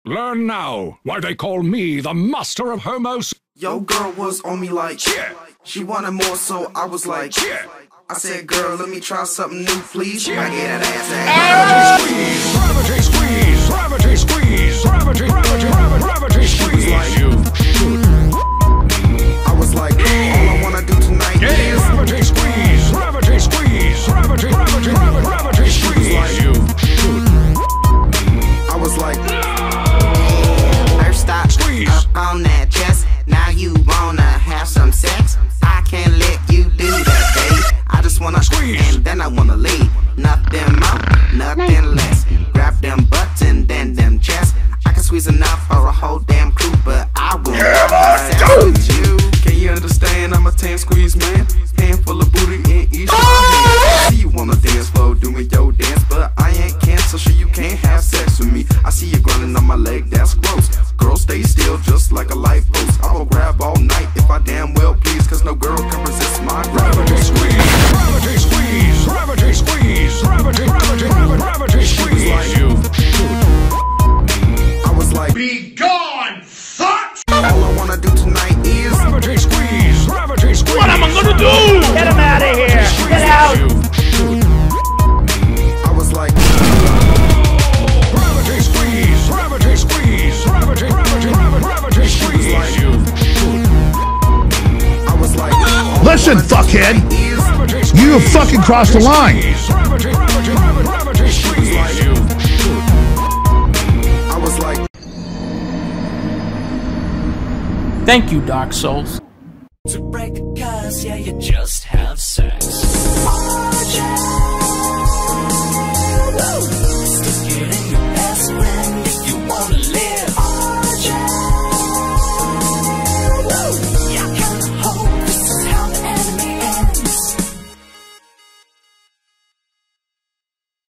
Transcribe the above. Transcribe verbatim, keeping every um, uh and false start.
Learn now why they call me the master of homos. Yo, girl was on me like, yeah. She wanted more, so I was like, yeah. I said, girl, let me try something new, please. Yeah. I get that ass ass. Gravity squeeze, gravity squeeze, gravity, gravity, gravity, gravity squeeze. Like you. I was like, all I wanna do tonight yeah. is gravity squeeze, gravity squeeze, gravity, gravity, gravity, gravity squeeze. Like you. I was like, first stop squeeze up on that chest. Now you wanna have some sex? I can't let you do that, babe. I just wanna squeeze, and then I wanna leave. Nothing more, nothing less. Grab them butts and then them chests. I can squeeze enough for a whole damn crew, but I won't have you. Can you understand? I'm a tan squeeze man. Handful of booty in each of my hands. I see you on the dance floor doing your dance, but I ain't cancer, so you can't have sex with me. I see you grinding on my leg, that's gross. Girl, stay still just like a light post. I will grab all night if I damn well please, cause no girl can resist my gravity squeeze, gravity squeeze, gravity squeeze, gravity, gravity, gravity, gravity squeeze. Like you. I was like, be gone, fuck! All I wanna do tonight is gravity squeeze, gravity squeeze. What am I gonna do? Get him out of here! Get out! I was like, gravity squeeze, gravity squeeze, gravity, gravity, gravity, gravity squeeze. Like you. I was like, listen, fuckhead, you fucking crossed the line. Gravity, gravity, gravity, gravity squeeze. Like you. I was like, Thank you, Dark Souls. To break a curse, yeah, you just have sex. Oh, yeah.